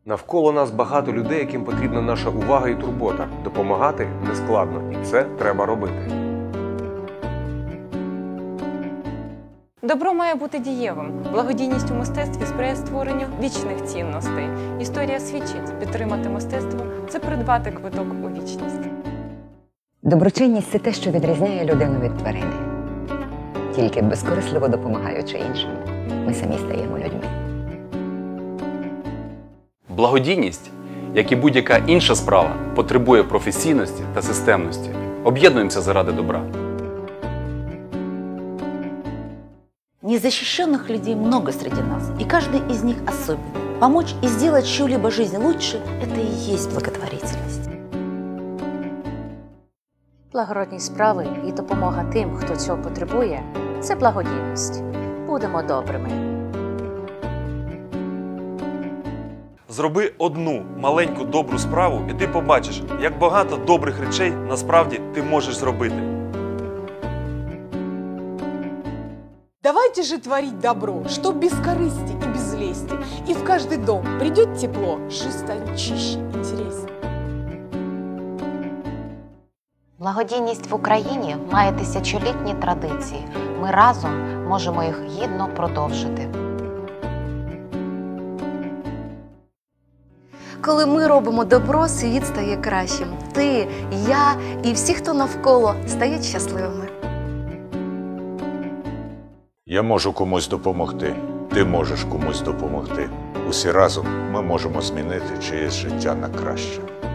Навколо нас багато людей, яким потрібна наша увага і турбота. Допомагати нескладно, і це треба робити. Добро має бути дієвим. Благодійність у мистецтві сприяє створенню вічних цінностей. Історія свідчить, підтримати мистецтво – це придбати квиток у вічність. Доброчинність – це те, що відрізняє людину від тварини. Тільки безкорисливо допомагаючи іншим, ми самі стаємо людьми. Благодійність, як і будь-яка інша справа, потребує професійності та системності. Об'єднуємося заради добра. Незащищенных людей много среди нас, и каждый из них особенный. Помочь и сделать чью-либо жизнь лучше – это и есть благотворительность. Благородні справи і допомога тим, хто цього потребує – це благодійність. Будемо добрими. Зроби одну маленьку добру справу, і ти побачиш, як багато добрих речей насправді ти можеш зробити. Давайте же творить добро, что без корысти и без лести. И в каждый дом придет тепло, жизнь станет чище, интереснее. Благодійність в Україні має тисячолітні традиції. Ми разом можемо їх гідно продовжити. Коли ми робимо добро, світ стає кращим. Ти, я і всі, хто навколо, стають щасливими. Я можу комусь допомогти, ти можеш комусь допомогти. Усі разом ми можемо змінити чиєсь життя на краще.